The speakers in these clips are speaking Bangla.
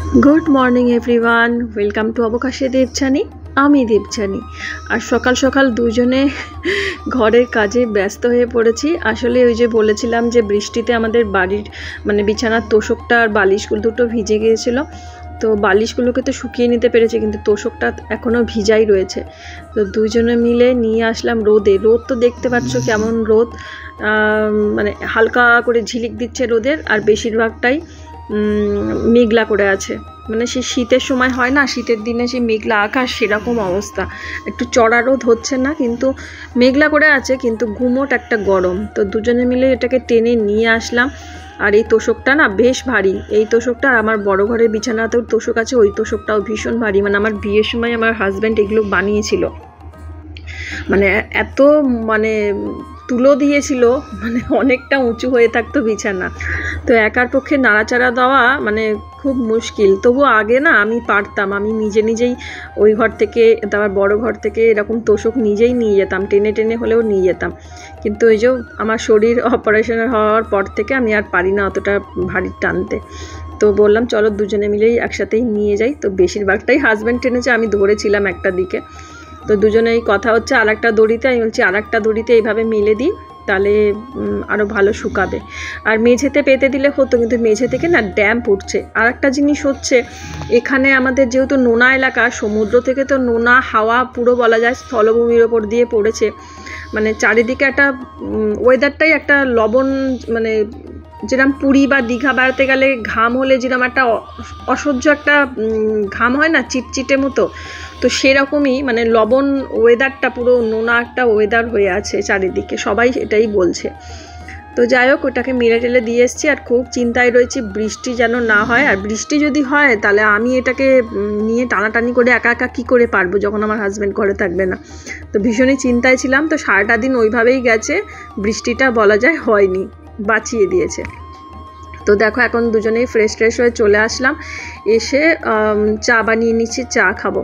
Good morning everyone, welcome to অবকাশে দেবযানী। আমি দেবযানী। আর সকাল সকাল দুজনে ঘরের কাজে ব্যস্ত হয়ে পড়েছি। আসলে ওই যে বলেছিলাম যে বৃষ্টিতে আমাদের বাড়ির বিছানার তোষকটা আর বালিশগুলো দুটো ভিজে গিয়েছিল। তো বালিশগুলোকে তো শুকিয়ে নিতে পেরেছে, কিন্তু তোষকটা এখনও ভিজাই রয়েছে। তো দুজনে মিলে নিয়ে আসলাম রোদে। রোদ তো দেখতে পাচ্ছ কেমন রোদ, হালকা করে ঝিলিক দিচ্ছে রোদের, আর বেশিরভাগটাই মেঘলা করে আছে। সে শীতের সময় হয় না, শীতের দিনে সে মেঘলা আকাশ, সেরকম অবস্থা। একটু চড়া রোদ হচ্ছে না, কিন্তু মেঘলা করে আছে, কিন্তু গুমোট একটা গরম। তো দুজনে মিলে এটাকে টেনে নিয়ে আসলাম। আর এই তোষকটা না বেশ ভারী। এই তোষকটা আমার বড় ঘরের বিছানাতেও তোষক আছে, ওই তোষকটাও ভীষণ ভারী। আমার বিয়ের সময় আমার হাজব্যান্ড এগুলো বানিয়েছিল। এত তুলো দিয়েছিল, অনেকটা উঁচু হয়ে থাকতো বিছানা। তো একার পক্ষে নাড়াচাড়া দেওয়া খুব মুশকিল। তবু আগে না আমি পারতাম, আমি নিজেই ওই ঘর থেকে, তারপর বড় ঘর থেকে এরকম তোষক নিজেই নিয়ে যেতাম, টেনে টেনে হলেও নিয়ে যেতাম। কিন্তু ওই যে আমার শরীর অপারেশন হওয়ার পর থেকে আমি আর পারি না অতটা ভারী টানতে। তো বললাম চলো দুজনে মিলেই একসাথেই নিয়ে যাই। তো বেশিরভাগটাই হাজব্যান্ড টেনেছে, আমি ধরেছিলাম একটা দিকে। তো দুজনেই কথা হচ্ছে আর একটা দড়িতে, আমি বলছি আর একটা দড়িতে এইভাবে মিলে দিই, তাহলে আরও ভালো শুকাবে। আর মেঝেতে পেতে দিলে হতো, কিন্তু মেঝে থেকে না ড্যাম্প উঠছে। আর একটা জিনিস হচ্ছে, এখানে আমাদের যেহেতু নোনা এলাকা, সমুদ্র থেকে তো নোনা হাওয়া পুরো বলা যায় স্থলভূমির ওপর দিয়ে পড়েছে। চারিদিকে একটা ওয়েদারটাই একটা লবণ, যেরকম পুরী বা দীঘা বেড়াতে গেলে ঘাম হলে যেরকম একটা অসহ্য একটা ঘাম হয় না, চিটচিটে মতো, তো সেরকমই লবণ ওয়েদারটা, পুরো নোনা একটা ওয়েদার হয়ে আছে চারিদিকে, সবাই এটাই বলছে। তো যাই হোক, ওটাকে মেরে টেলে দিয়ে এসেছি। আর খুব চিন্তায় রয়েছি বৃষ্টি যেন না হয়। আর বৃষ্টি যদি হয় তাহলে আমি এটাকে নিয়ে টানাটানি করে একা একা কী করে পারবো, যখন আমার হাজব্যান্ড ঘরে থাকবে না। তো ভীষণই চিন্তায় ছিলাম। তো সারাটা দিন ওইভাবেই গেছে, বৃষ্টিটা বলা যায় হয়নি, বাঁচিয়ে দিয়েছে। তো দেখো এখন দুজনেই ফ্রেশ হয়ে চলে আসলাম। এসে চা বানিয়ে নিচ্ছি, চা খাবো।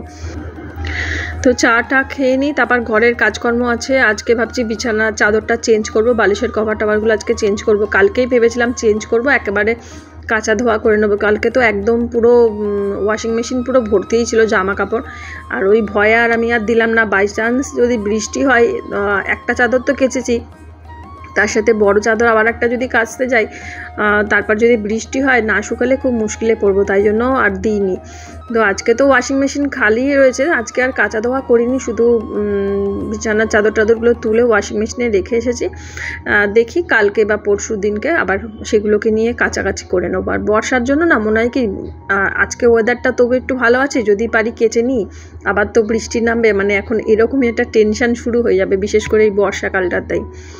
তো চাটা খেয়ে নিই, তারপর ঘরের কাজকর্ম আছে। আজকে ভাবছি বিছানার চাদরটা চেঞ্জ করব, বালিশের কভার টাভারগুলো আজকে চেঞ্জ করব। কালকেই ভেবেছিলাম চেঞ্জ করব, একেবারে কাঁচা ধোয়া করে নেবো। কালকে তো একদম পুরো ওয়াশিং মেশিন পুরো ভর্তিই ছিল জামা কাপড়। আর ওই ভয়ে আর আমি আর দিলাম না, বাই চান্স যদি বৃষ্টি হয়। একটা চাদর তো কেচেছি, তার সাথে বড় চাদর আবার একটা যদি কাচতে যাই, তারপর যদি বৃষ্টি হয়, না শুকালে খুব মুশকিলে পড়বো, তাই জন্য আর দিইনি। তো আজকে তো ওয়াশিং মেশিন খালি রয়েছে, আজকে আর কাচা ধোয়া করিনি, শুধু বিছানার চাদরগুলো তুলে ওয়াশিং মেশিনে রেখে এসেছি। দেখি কালকে বা পরশু দিনকে আবার সেগুলোকে নিয়ে কাচাকাচি করে নেবো। আর বর্ষার জন্য না মনে হয় কি, আজকে ওয়েদারটা তবু একটু ভালো আছে, যদি পারি কেচে নিই। আবার তো বৃষ্টি নামবে, এখন এরকমই একটা টেনশান শুরু হয়ে যাবে, বিশেষ করে এই বর্ষাকালটাতেই।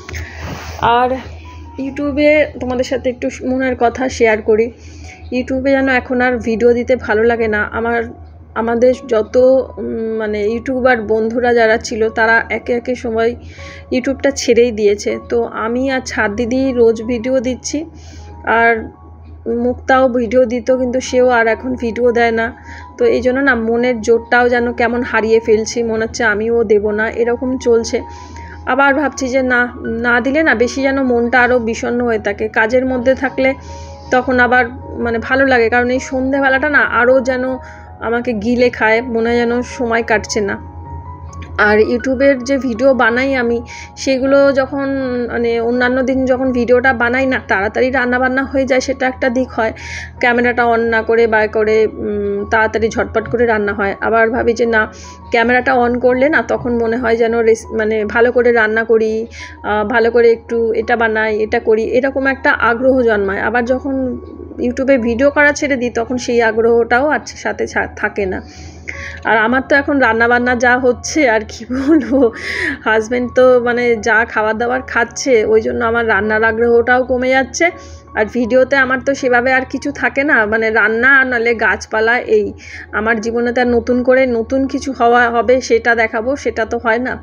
আর ইউটিউবে তোমাদের সাথে একটু মনের কথা শেয়ার করি। ইউটিউবে যেন এখন আর ভিডিও দিতে ভালো লাগে না। আমাদের যত ইউটিউবার বন্ধুরা যারা ছিল, তারা একে একে সময় ইউটিউবটা ছেড়েই দিয়েছে। তো আমি আর ছাদ দিদি রোজ ভিডিও দিচ্ছি, আর মুক্তাও ভিডিও দিত, কিন্তু সেও আর এখন ভিডিও দেয় না। তো এই জন্য না মনের জোরটাও যেন কেমন হারিয়ে ফেলছি, মনে হচ্ছে আমিও দেবো না, এরকম চলছে। আবার ভাবছি যে না দিলে না বেশি যেন মনটা আরও বিষণ্ণ হয়ে থাকে। কাজের মধ্যে থাকলে তখন আবার ভালো লাগে, কারণ এই সন্ধেবেলাটা না আরও যেন আমাকে গিলে খায়, মনে হয় যেন সময় কাটছে না। আর ইউটিউবের যে ভিডিও বানাই আমি, সেগুলো যখন অন্যান্য দিন যখন ভিডিওটা বানাই না, তাড়াতাড়ি রান্নাবান্না হয়ে যায়, সেটা একটা দিক হয়। ক্যামেরাটা অন না করে বা করে তাড়াতাড়ি ঝটপট করে রান্না হয়। আবার ভাবি যে না, ক্যামেরাটা অন করলে না তখন মনে হয় যেন ভালো করে রান্না করি, ভালো করে একটু এটা বানাই, এটা করি, এরকম একটা আগ্রহ জন্মায়। আবার যখন ইউটিউবে ভিডিও করা ছেড়ে দিই, তখন সেই আগ্রহটাও আর সাথে থাকে না। আর আমার তো এখন রান্নাবান্না যা হচ্ছে, আর কি বলবো, হাজব্যান্ড তো যা খাবার দাবার খাচ্ছে, ওই জন্য আমার রান্নার আগ্রহটাও কমে যাচ্ছে। আর ভিডিওতে আমার তো সেভাবে আর কিছু থাকে না, রান্না আর নাহলে গাছপালা, এই আমার জীবনে তো আর নতুন করে নতুন কিছু হবে সেটা দেখাবো, সেটা তো হয় না।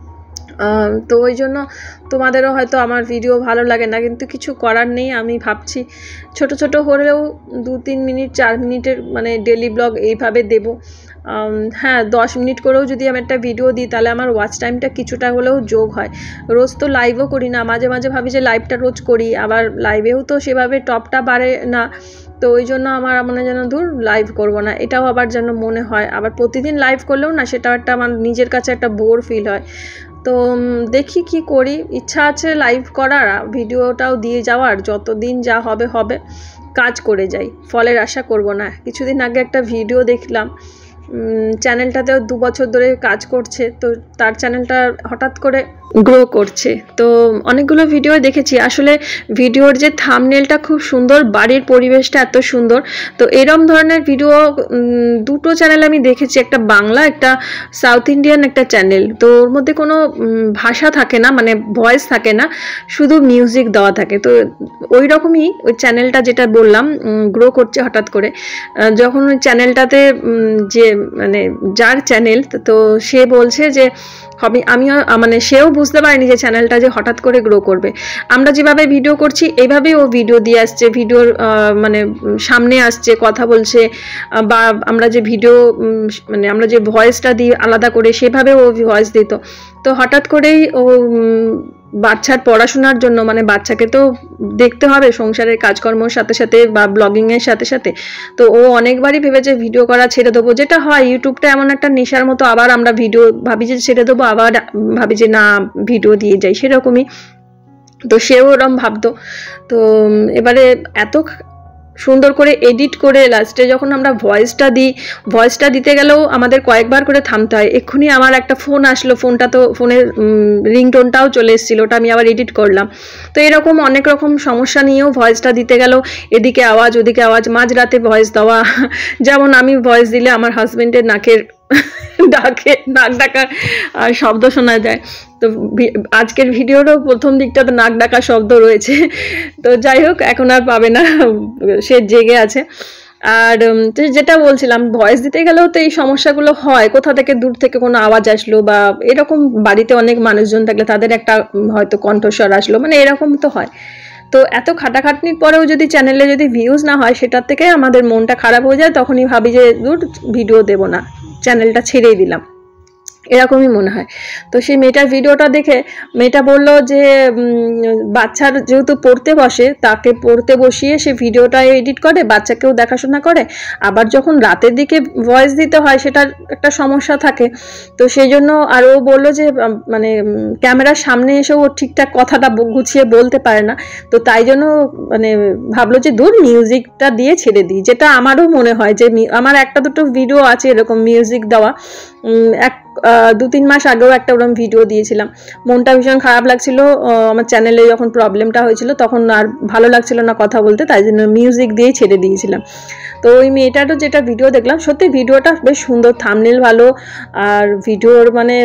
তো ওই জন্য তোমাদেরও হয়তো আমার ভিডিও ভালো লাগে না, কিন্তু কিছু করার নেই। আমি ভাবছি ছোট ছোট হলেও 2-3 মিনিট 4 মিনিটের ডেলি ব্লগ এইভাবে দেব। হ্যাঁ 10 মিনিট করেও যদি আমি একটা ভিডিও দিই তাহলে আমার ওয়াচ টাইমটা কিছুটা হলেও যোগ হয়। রোজ তো লাইভও করি না, মাঝে মাঝে ভাবি যে লাইভটা রোজ করি, আবার লাইভেও তো সেভাবে টপটা বাড়ে না, তো ওই জন্য আমার মনে যেন ধুর লাইভ করব না, এটাও আবার যেন মনে হয়। আবার প্রতিদিন লাইভ করলেও না সেটাও একটা আমার নিজের কাছে একটা বোর ফিল হয়। তো দেখি কি করি, ইচ্ছা আছে লাইভ করার, ভিডিওটাও দিয়ে যাওয়ার, যতদিন যা হবে হবে, কাজ করে যাই, ফলের আশা করব না। কিছুদিন আগে একটা ভিডিও দেখলাম, চ্যানেলটাতেও 2 বছর ধরে কাজ করছে, তো তার চ্যানেলটা হঠাৎ করে গ্রো করছে। তো অনেকগুলো ভিডিও দেখেছি, আসলে ভিডিওর যে থাম্বনেলটা খুব সুন্দর, বাড়ির পরিবেশটা এত সুন্দর। তো এরম ধরনের ভিডিও দুটো চ্যানেল আমি দেখেছি, একটা বাংলা, একটা সাউথ ইন্ডিয়ান একটা চ্যানেল। তো ওর মধ্যে কোনো ভাষা থাকে না, মানে ভয়েস থাকে না, শুধু মিউজিক দেওয়া থাকে। তো ওই রকমই ওই চ্যানেলটা যেটা বললাম গ্রো করছে হঠাৎ করে। যখন ওই চ্যানেলটাতে যে মানে যার চ্যানেল, তো সে বলছে যে আমিও মানে সেও বুঝতে পারিনি যে চ্যানেলটা যে হঠাৎ করে গ্রো করবে। আমরা যেভাবে ভিডিও করছি এইভাবেই ও ভিডিও দিয়ে আসছে, ভিডিওর মানে সামনে আসছে, কথা বলছে, বা আমরা যে ভিডিও মানে আমরা যে ভয়েসটা দিই আলাদা করে সেভাবে ও ভয়েস দিত। তো হঠাৎ করেই ও বাচ্চার পড়াশোনার জন্য, মানে বাচ্চাকে তো দেখতে হবে সংসারের কাজকর্মর সাথে সাথে বা ব্লগিংয়ের সাথে সাথে, তো ও অনেকবারই ভেবেছে ভিডিও করা ছেড়ে দেবো, যেটা হয় ইউটিউবটা এমন একটা নেশার মতো, আবার আমরা ভিডিও ভাবি যে ছেড়ে দেবো, আবার ভাবি যে না ভিডিও দিয়ে যাই, সেরকমই। তো সেও ওরম ভাবতো। তো এবারে এত সুন্দর করে এডিট করে লাস্টে যখন আমরা ভয়েসটা দিতে গেলেও আমাদের কয়েকবার করে থামতে হয়। এক্ষুনি আমার একটা ফোন আসলো, ফোনটা তো ফোনের রিংটোনটাও চলে এসেছিলো, ওটা আমি আবার এডিট করলাম। তো এরকম অনেক রকম সমস্যা নিয়েও ভয়েসটা দিতে গেলেও এদিকে আওয়াজ ওদিকে আওয়াজ, মাঝরাতে ভয়েস দেওয়া, যেমন আমি ভয়েস দিলে আমার হাজবেন্ডের নাকের নাক ডাকার শব্দ শোনা যায়। তো আজকের ভিডিওরও প্রথম দিকটাতে নাক ডাকা শব্দ রয়েছে। তো যাই হোক, এখন আর পাবে না, সে জেগে আছে। আর যেটা বলছিলাম, ভয়েস দিতে গেলেও তো এই সমস্যাগুলো হয়, কোথা থেকে দূর থেকে কোনো আওয়াজ আসলো, বা এরকম বাড়িতে অনেক মানুষজন থাকলে তাদের একটা হয়তো কণ্ঠস্বর আসলো, মানে এরকম তো হয়। তো এত খাটাখাটনির পরেও যদি চ্যানেলে যদি ভিউজ না হয়, সেটার থেকে আমাদের মনটা খারাপ হয়ে যায়, তখনই ভাবি যে দূর ভিডিও দেবো না, চ্যানেলটা ছেড়েই দিলাম, এরকমই মনে হয়। তো সেই মেয়েটার ভিডিওটা দেখে মেয়েটা বলল যে বাচ্চার যেহেতু পড়তে বসে, তাকে পড়তে বসিয়ে সে ভিডিওটা এডিট করে, বাচ্চাকেও দেখাশোনা করে, আবার যখন রাতের দিকে ভয়েস দিতে হয় সেটার একটা সমস্যা থাকে। তো সেই জন্য আরও বললো যে মানে ক্যামেরার সামনে এসেও ও ঠিকঠাক কথাটা গুছিয়ে বলতে পারে না, তো তাই জন্য মানে ভাবলো যে দূর মিউজিকটা দিয়ে ছেড়ে দিই, যেটা আমারও মনে হয় যে আমার একটা দুটো ভিডিও আছে এরকম মিউজিক দেওয়া। 2-3 মাস আগেও একটা ওরকম ভিডিও দিয়েছিলাম, মনটা ভীষণ খারাপ লাগছিল, আমার চ্যানেলে যখন প্রবলেমটা হয়েছিল তখন আর ভালো লাগছিল না কথা বলতে, তাই জন্য মিউজিক দিয়েই ছেড়ে দিয়েছিলাম। তো ওই মেয়েটারও যেটা ভিডিও দেখলাম, সত্যি ভিডিওটা বেশ সুন্দর, থাম্বনেল ভালো, আর ভিডিওর মানে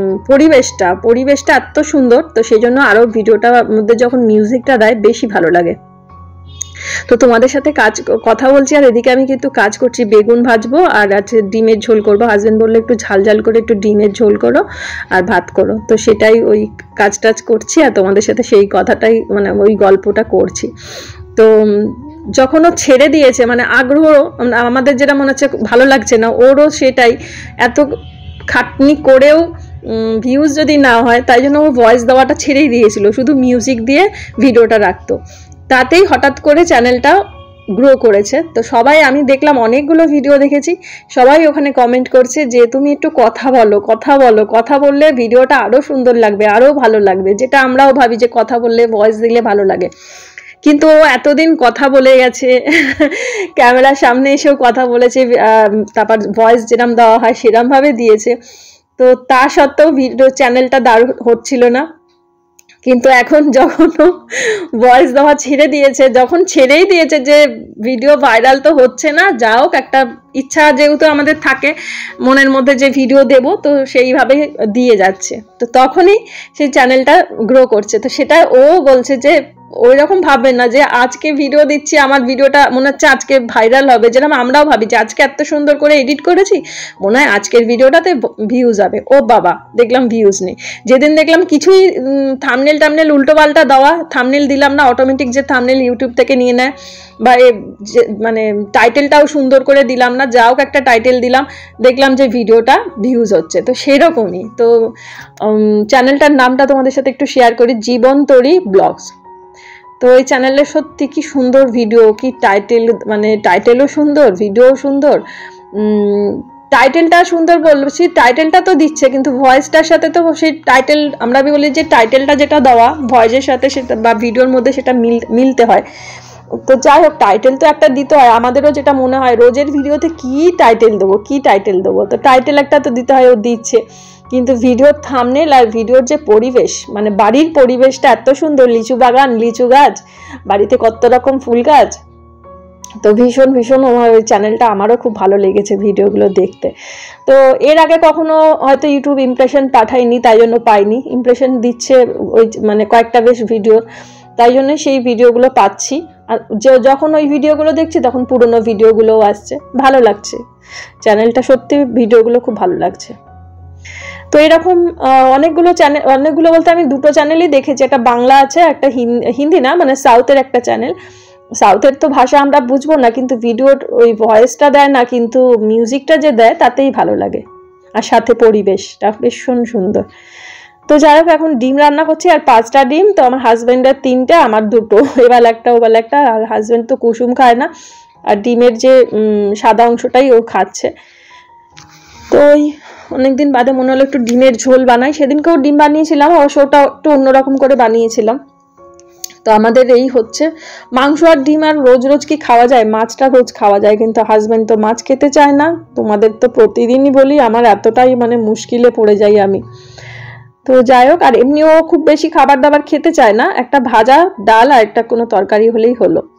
পরিবেশটা এত সুন্দর, তো সেই জন্য আরও ভিডিওটার মধ্যে যখন মিউজিকটা দেয় বেশি ভালো লাগে। তো তোমাদের সাথে কথা বলছি, আর এদিকে আমি কিন্তু কাজ করছি, বেগুন ভাজবো আর আছে ডিমের ঝোল করবো। হাজবেন্ড বললো একটু ঝাল করে একটু ডিমের ঝোল করো আর ভাত করো, তো সেটাই ওই কাজ করছি, আর তোমাদের সাথে সেই কথাটাই মানে ওই গল্পটা করছি। তো যখন ও ছেড়ে দিয়েছে, মানে আগ্রহ আমাদের যেটা মনে হচ্ছে ভালো লাগছে না, ওরও সেটাই, এত খাটনি করেও ভিউজ যদি না হয়, তাই জন্য ও ভয়েস দেওয়াটা ছেড়েই দিয়েছিল, শুধু মিউজিক দিয়ে ভিডিওটা রাখতো। তাতেই হঠাৎ করে চ্যানেলটা গ্রো করেছে। তো সবাই, আমি দেখলাম অনেকগুলো ভিডিও দেখেছি, সবাই ওখানে কমেন্ট করছে যে তুমি একটু কথা বললে ভিডিওটা আরও সুন্দর লাগবে, আরও ভালো লাগবে, যেটা আমরাও ভাবি যে কথা বললে ভয়েস দিলে ভালো লাগে। কিন্তু ও এতদিন কথা বলে গেছে, ক্যামেরার সামনে এসেও কথা বলেছে, তারপর ভয়েস যেরকম দেওয়া হয় সেরকমভাবে দিয়েছে, তো তা সত্ত্বেও ভিডিও চ্যানেলটা দারুণ হচ্ছিল না। কিন্তু এখন যখন ভয়েস দেওয়া ছেড়েই দিয়েছে যে ভিডিও ভাইরাল তো হচ্ছে না, যা হোক একটা ইচ্ছা যেহেতু আমাদের থাকে মনের মধ্যে যে ভিডিও দেব, তো সেইভাবে দিয়ে যাচ্ছে, তো তখনই সেই চ্যানেলটা গ্রো করছে। তো সেটা ও বলছে যে ওই রকম ভাববেন না যে আজকে ভিডিও দিচ্ছি, আমার ভিডিওটা মনে হচ্ছে আজকে ভাইরাল হবে, যেরকম আমরাও ভাবি যে আজকে এত সুন্দর করে এডিট করেছি, মনে হয় আজকের ভিডিওটাতে ভিউজ হবে, ও বাবা দেখলাম ভিউজ নেই। যেদিন দেখলাম কিছুই থাম্বনেল উল্টো পাল্টা দেওয়া, থাম্বনেল দিলাম না, অটোমেটিক যে থাম্বনেল ইউটিউব থেকে নিয়ে নেয়, বা মানে টাইটেলটাও সুন্দর করে দিলাম না, যা হোক একটা টাইটেল দিলাম, দেখলাম যে ভিডিওটা ভিউজ হচ্ছে। তো সেরকমই। তো চ্যানেলটার নামটা তোমাদের সাথে একটু শেয়ার করি, জীবনতরী ব্লগস। তো এই চ্যানেলে সত্যি কি সুন্দর ভিডিও, কি টাইটেল, মানে টাইটেলও সুন্দর, ভিডিও সুন্দর। টাইটেলটা সুন্দর বলছি, টাইটেলটা তো দিচ্ছে কিন্তু ভয়েসটার সাথে তো সেই টাইটেল, আমরা বলি যে টাইটেলটা যেটা দেওয়া ভয়েসের সাথে সেটা বা ভিডিওর মধ্যে সেটা মিলতে হয়। তো যাই হোক, টাইটেল তো একটা দিতে হয়। আমাদেরও যেটা মনে হয় রোজের ভিডিওতে কি টাইটেল দেবো, তো টাইটেল একটা তো দিতে হয়, ও দিচ্ছে। কিন্তু ভিডিওর থাম্বনেল আর ভিডিওর যে পরিবেশ, মানে বাড়ির পরিবেশটা এত সুন্দর, লিচু বাগান, লিচু গাছ, বাড়িতে কত রকম ফুল গাছ। তো ভীষণ ভীষণ ওই চ্যানেলটা আমারও খুব ভালো লেগেছে ভিডিওগুলো দেখতে। তো এর আগে কখনো হয়তো ইউটিউব ইমপ্রেশন পাঠায়নি, তাই জন্য পাইনি। ইমপ্রেশন দিচ্ছে ওই মানে কয়েকটা বেশ ভিডিও, তাই জন্য সেই ভিডিওগুলো পাচ্ছি। আর যখন ওই ভিডিওগুলো দেখছি তখন পুরনো ভিডিওগুলোও আসছে, ভালো লাগছে চ্যানেলটা, সত্যি ভিডিওগুলো খুব ভালো লাগছে। তো এরকম অনেকগুলো বলতে আমি দুটো চ্যানেলই দেখেছি, একটা বাংলা আছে, একটা হিন্দি না, মানে সাউথের একটা চ্যানেল। সাউথের তো ভাষা আমরা বুঝবো না, কিন্তু ভিডিওর ওই ভয়েসটা দেয় না, কিন্তু মিউজিকটা যে দেয় তাতেই ভালো লাগে, আর সাথে পরিবেশটা ভীষণ সুন্দর। তো যাই হোক, এখন ডিম রান্না করছি, আর 5টা ডিম। তো আমার হাজব্যান্ডের 3টে, আমার 2টো, এবার একটা ওবেলা একটা। আর হাজব্যান্ড তো কুসুম খায় না, আর ডিমের যে সাদা অংশটাই ও খাচ্ছে। তো ওই অনেকদিন বাদে মনে হলো একটু ডিমের ঝোল বানাই। সেদিনকেও ডিম বানিয়েছিলাম, অবশ্য ওটা একটু অন্যরকম করে বানিয়েছিলাম। তো আমাদের এই হচ্ছে মাংস আর ডিম, আর রোজ রোজ কি খাওয়া যায়? মাছটা রোজ খাওয়া যায়, কিন্তু হাজব্যান্ড তো মাছ খেতে চায় না। তোমাদের তো প্রতিদিনই বলি, আমার এতটাই মানে মুশকিলে পড়ে যাই আমি। তো যাই হোক, আর এমনিও খুব বেশি খাবার দাবার খেতে চায় না, একটা ভাজা, ডাল আর একটা কোনো তরকারি হলেই হলো।